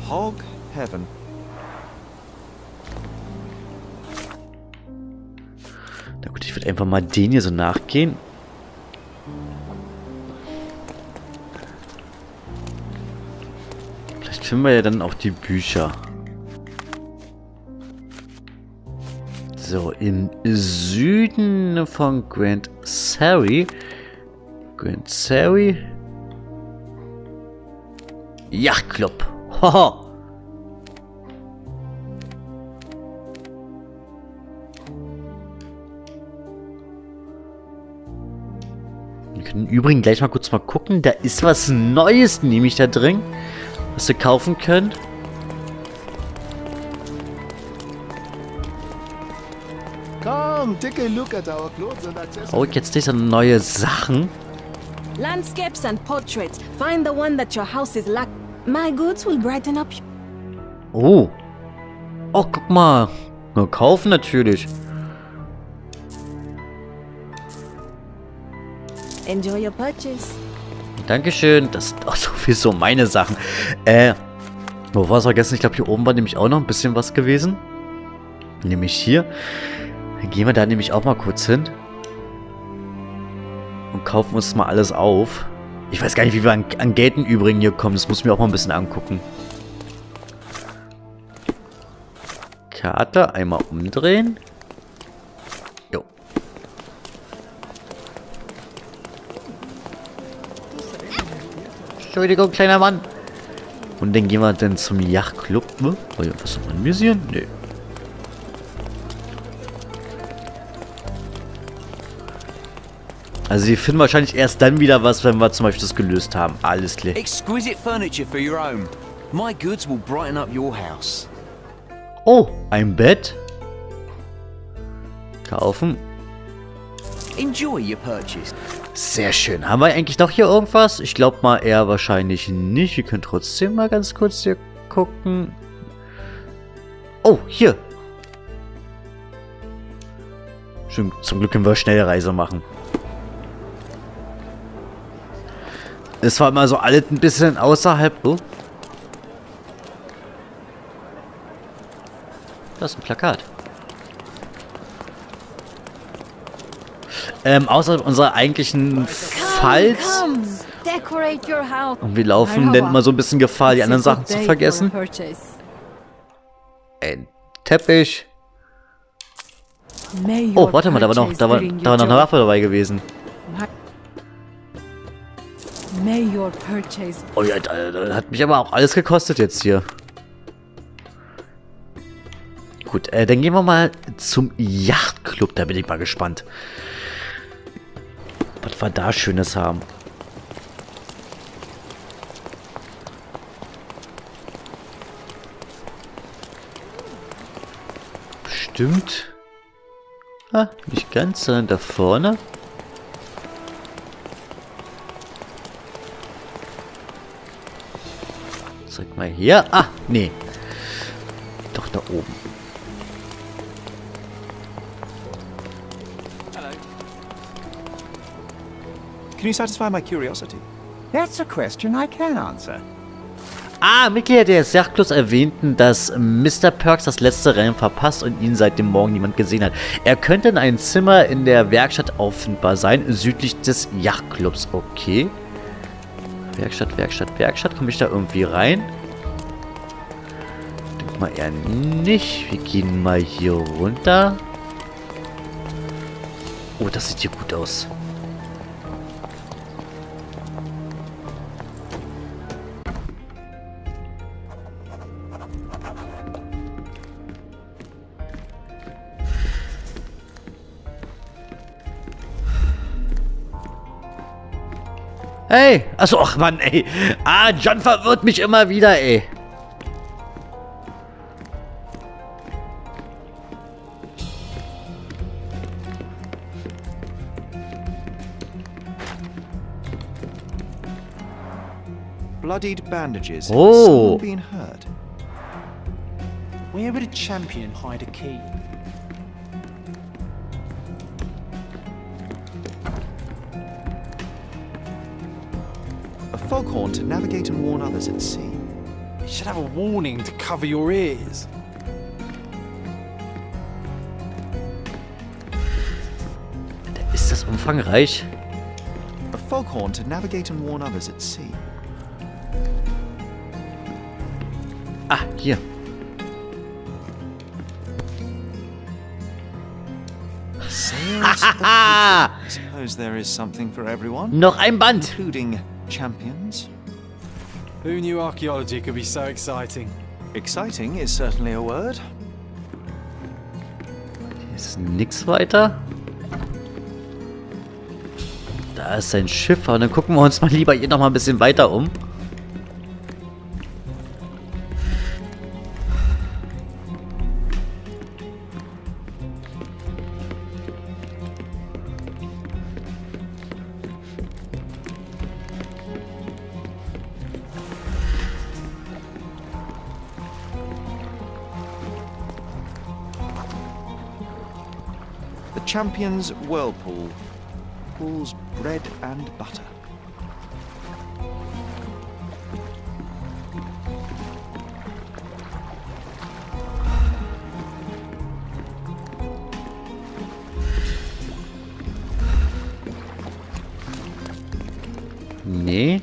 Hog Heaven. Na gut, ich würde einfach mal den hier so nachgehen. Vielleicht finden wir ja dann auch die Bücher. So, im Süden von Grand Surrey. Grand Surrey. Yachtclub. Haha. Wir können im Übrigen gleich mal kurz mal gucken. Da ist was Neues nämlich da drin, was wir kaufen können. Come, take a look at our clothes and accessories. Oh, jetzt diese neue Sachen. Landscapes and portraits. Find the one that your house is lack. My goods will brighten up. Oh. Oh, guck mal. Nur kaufen natürlich. Enjoy your purchase. Dankeschön. Das sind auch sowieso meine Sachen. Wo war es vergessen? Ich glaube, hier oben war nämlich auch noch ein bisschen was gewesen. Nämlich hier. Dann gehen wir da nämlich auch mal kurz hin. Und kaufen uns mal alles auf. Ich weiß gar nicht, wie wir an Geld im Übrigen hier kommen. Das muss ich mir auch mal ein bisschen angucken. Karte einmal umdrehen. Jo. Entschuldigung, kleiner Mann. Und dann gehen wir dann zum Yachtclub. Ne? Was soll man visieren? Nee. Also wir finden wahrscheinlich erst dann wieder was, wenn wir zum Beispiel das gelöst haben. Alles klar. Exquisite furniture for your home. My goods will brighten up your house. Oh, ein Bett. Kaufen. Enjoy your purchase. Sehr schön. Haben wir eigentlich noch hier irgendwas? Ich glaube mal eher wahrscheinlich nicht. Wir können trotzdem mal ganz kurz hier gucken. Oh, hier. Schön, zum Glück können wir schnelle Reise machen. Es war immer so alles ein bisschen außerhalb. Oh. Das ist ein Plakat. Außerhalb unserer eigentlichen Falls. Decorate your house. Und wir laufen dann mal so ein bisschen Gefahr, die anderen Sachen zu vergessen. Ein Teppich. Oh, warte mal, da war noch eine Waffe dabei gewesen. Oh ja, das hat mich aber auch alles gekostet jetzt hier. Gut, dann gehen wir mal zum Yachtclub. Da bin ich mal gespannt. Was wir da Schönes haben. Bestimmt. Ah, nicht ganz, sondern da vorne. Zeig mal hier. Ah, nee. Doch da oben. Can you satisfy my curiosity? That's a question I can answer. Ah, Mitglieder des Yachtclubs erwähnten, dass Mr. Perks das letzte Rennen verpasst und ihn seit dem Morgen niemand gesehen hat. Er könnte in einem Zimmer in der Werkstatt auffindbar sein, südlich des Yachtclubs. Okay. Werkstatt. Komme ich da irgendwie rein? Denk mal eher nicht. Wir gehen mal hier runter. Oh, das sieht hier gut aus. Hey! Achso, ach Mann, ey. Ah, John verwirrt mich immer wieder, ey. Bloodied bandages. Oh. Someone being hurt. Where would a champion hide a key? A foghorn to navigate and warn others at sea. You should have a warning to cover your ears. Ist das umfangreich? A foghorn to navigate and warn others at sea. Ah, hier. Sails of the I suppose there is something for everyone, Noch ein Band. including champions. Who knew archaeology could be so exciting? Exciting is certainly a word. Hier ist nix weiter. Da ist sein Schiff, und dann gucken wir uns mal lieber hier noch mal ein bisschen weiter um. The champion's whirlpool. Pools bread and butter. Nee.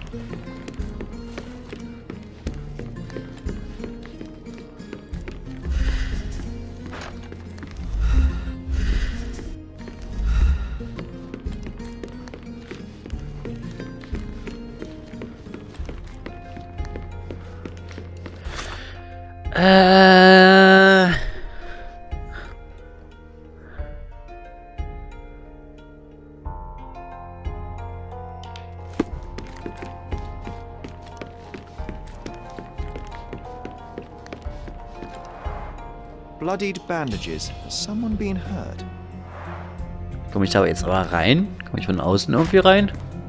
Bloodied bandages. Has someone been hurt? Komme ich da jetzt aber rein? Komme ich von außen irgendwie rein?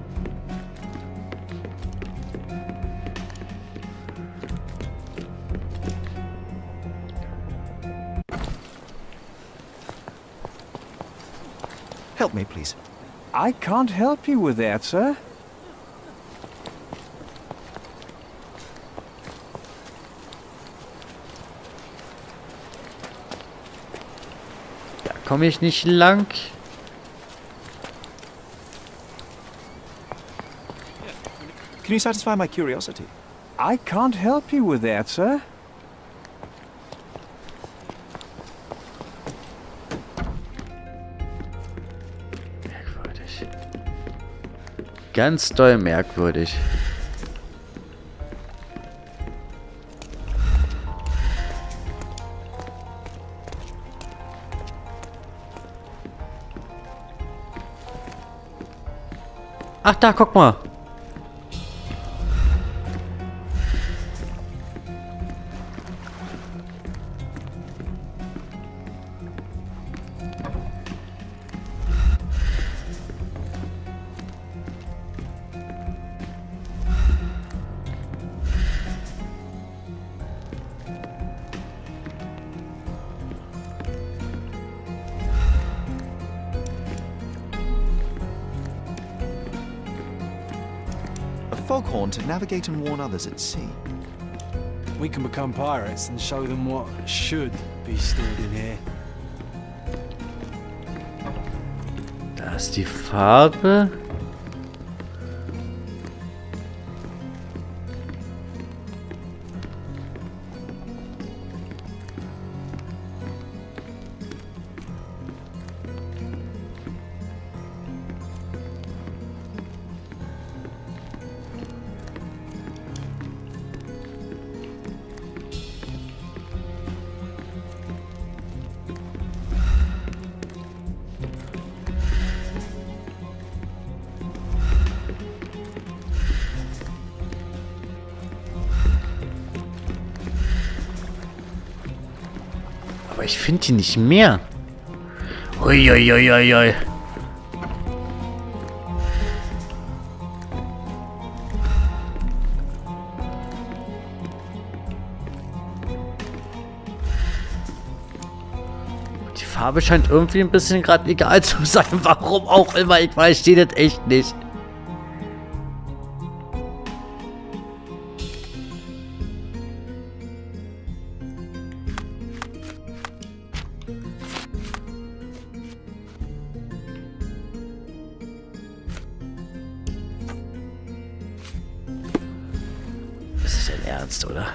Help me, please. I can't help you with that, sir. Da komme ich nicht lang. Can you satisfy my curiosity? I can't help you with that, sir. Merkwürdig. Ganz doll merkwürdig. Ach, da, guck mal. Foghorn to navigate and warn others at sea. We can become pirates and show them what should be stored in here. Da ist die Farbe. Aber ich finde die nicht mehr. Uiuiuiui. Die Farbe scheint irgendwie ein bisschen gerade egal zu sein. Warum auch immer. Ich verstehe das echt nicht. Ernst, oder?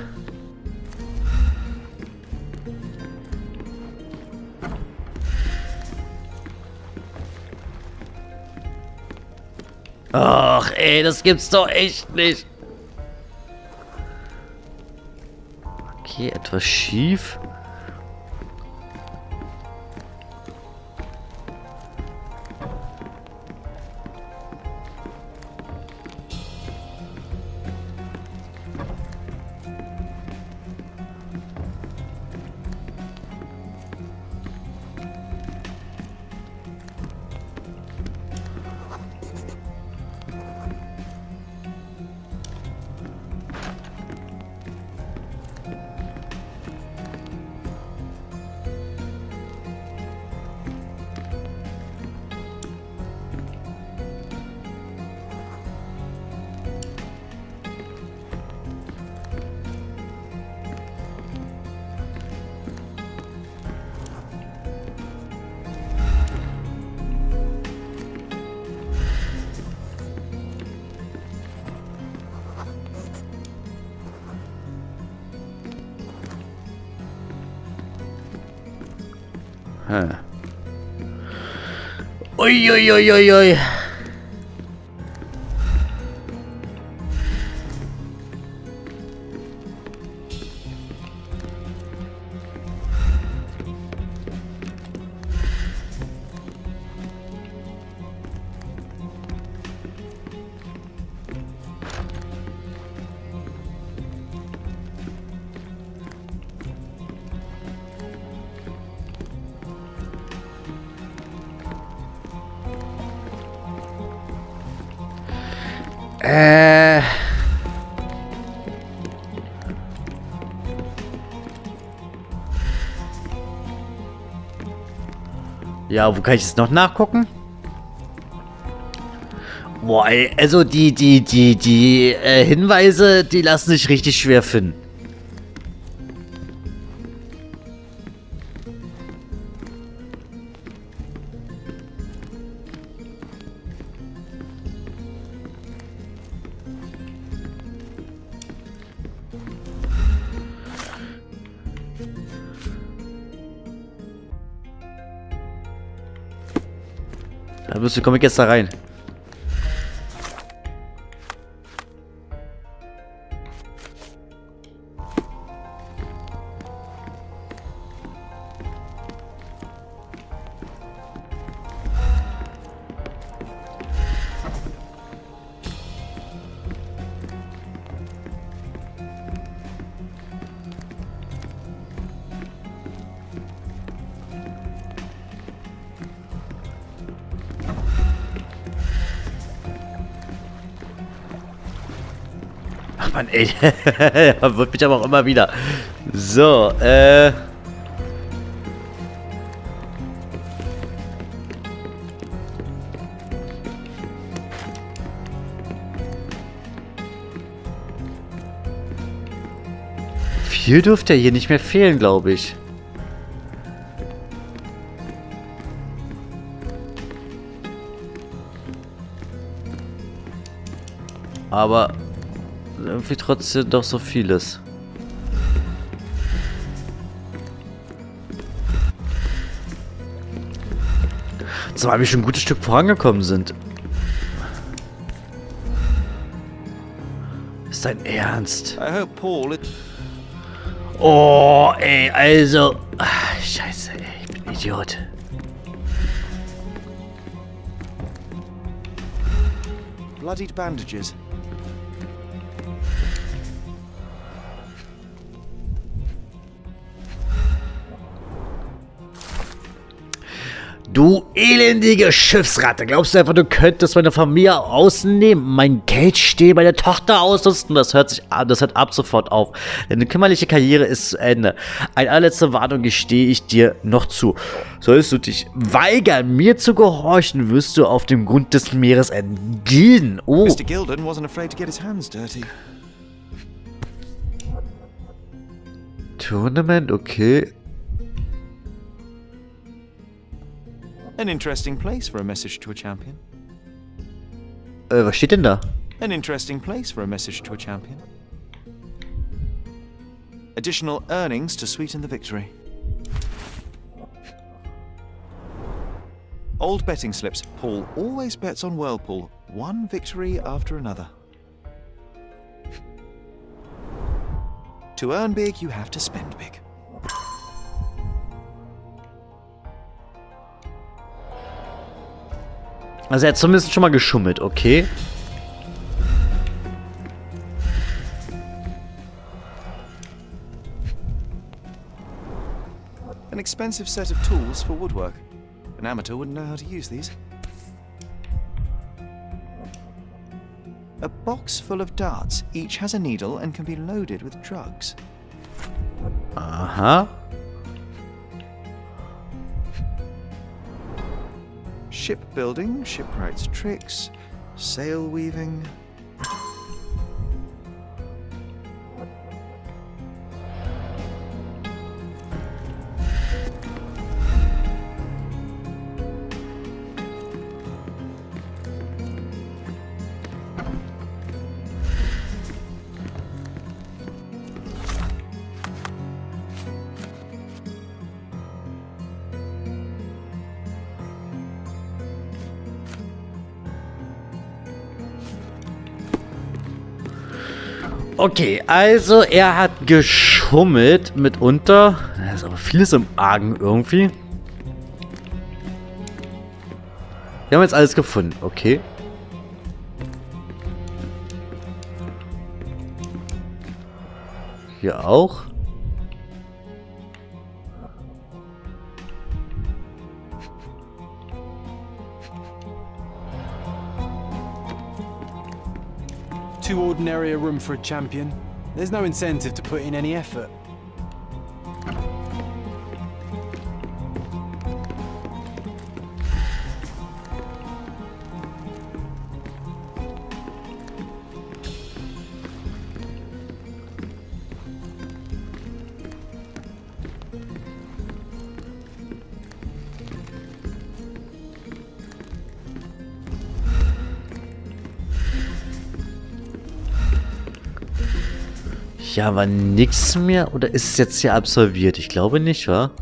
Ach, ey, das gibt's doch echt nicht. Okay, etwas schief. Uiuiuiui. Ja, wo kann ich es noch nachgucken? Boah, ey, also die Hinweise, die lassen sich richtig schwer finden. Wie komme ich jetzt da rein? Ach man, ey. Wird mich aber auch immer wieder. So, viel dürfte ja hier nicht mehr fehlen, glaube ich. Aber irgendwie trotzdem doch so vieles. Zumal wir schon ein gutes Stück vorangekommen sind. Ist dein Ernst? I hope Paul... Oh, ey, also... Ach, Scheiße, ey, ich bin ein Idiot. Bloodied bandages. Du elendige Schiffsratte, glaubst du einfach, du könntest meine Familie ausnehmen, mein Geld stehlen, meine Tochter ausrüsten? Das hört ab sofort auf. Deine kümmerliche Karriere ist zu Ende. Eine allerletzte Warnung gestehe ich dir noch zu. Solltest du dich weigern, mir zu gehorchen, wirst du auf dem Grund des Meeres entgehen. Oh. Mr. Gilden wasn't afraid to get his hands dirty. Tournament, okay. An interesting place for a message to a champion. Was steht denn da? An interesting place for a message to a champion. Additional earnings to sweeten the victory. Old betting slips. Paul always bets on Whirlpool. One victory after another. To earn big, you have to spend big. Also er hat zumindest schon mal geschummelt, okay. An expensive set of tools for woodwork. An amateur wouldn't know how to use these. A box full of darts. Each has a needle and can be loaded with drugs. Aha. Shipbuilding, shipwright's tricks, sail weaving. Okay, also er hat geschummelt mitunter. Da ist aber vieles im Argen irgendwie. Wir haben jetzt alles gefunden, okay. Hier auch. Too ordinary a room for a champion. There's no incentive to put in any effort. Ja, war nix mehr? Oder ist es jetzt hier absolviert? Ich glaube nicht, wa?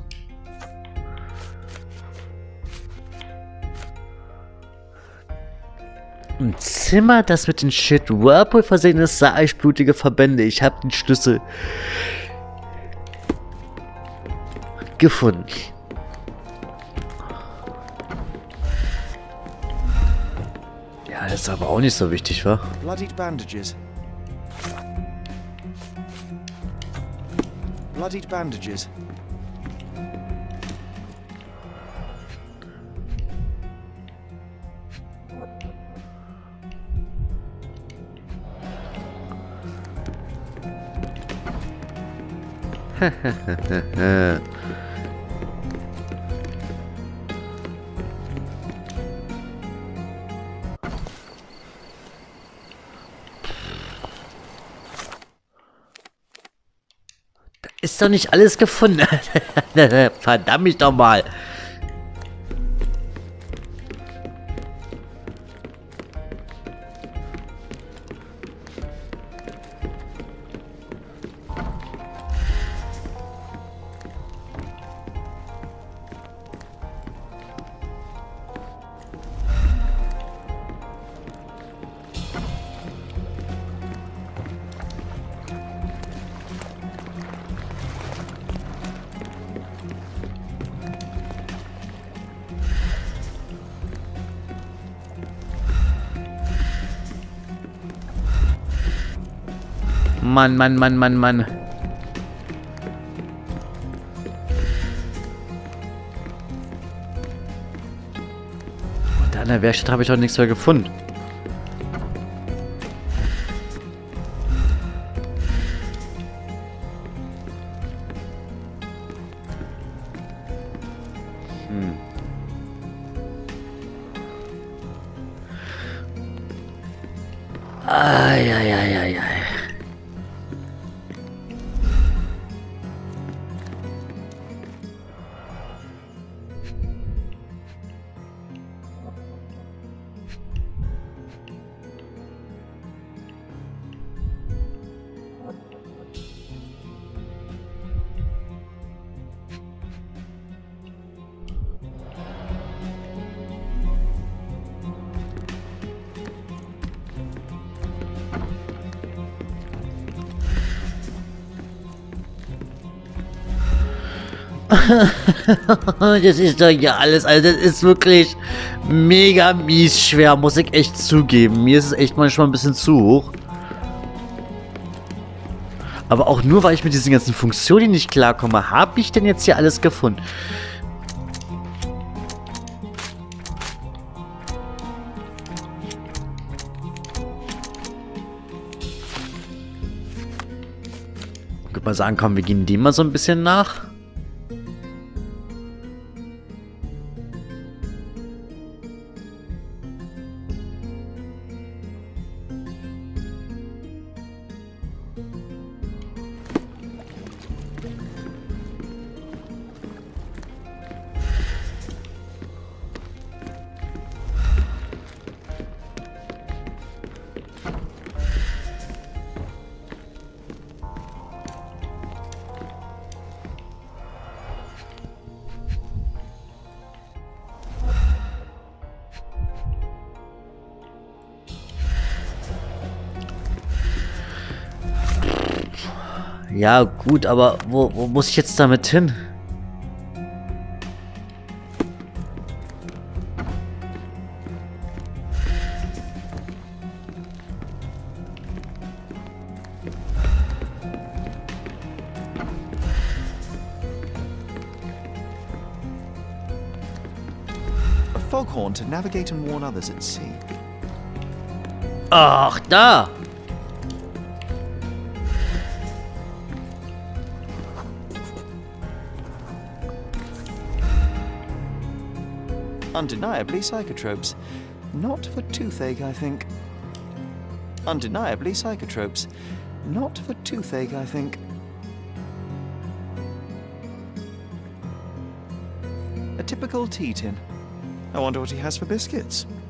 Ein Zimmer, das mit dem Shit Whirlpool versehen ist, sah ich blutige Verbände. Ich habe den Schlüssel gefunden. Ja, das ist aber auch nicht so wichtig, wa? Bloodied bandages. Bloodied bandages. Ist doch nicht alles gefunden. Verdammt mich doch mal. Mann, Mann, Mann, Mann, Mann. Und an der Werkstatt habe ich auch nichts mehr gefunden. Ai. Das ist doch ja alles, also das ist wirklich mega mies schwer, muss ich echt zugeben. Mir ist es echt manchmal ein bisschen zu hoch. Aber auch nur, weil ich mit diesen ganzen Funktionen nicht klarkomme, habe ich denn jetzt hier alles gefunden? Ich würde mal sagen, komm, wir gehen dem mal so ein bisschen nach. Ja, gut, aber wo muss ich jetzt damit hin? A foghorn to navigate and warn others at sea. Ach, da! Undeniably psychotropes. Not for toothache, I think. Undeniably psychotropes. Not for toothache, I think. A typical tea tin. I wonder what he has for biscuits.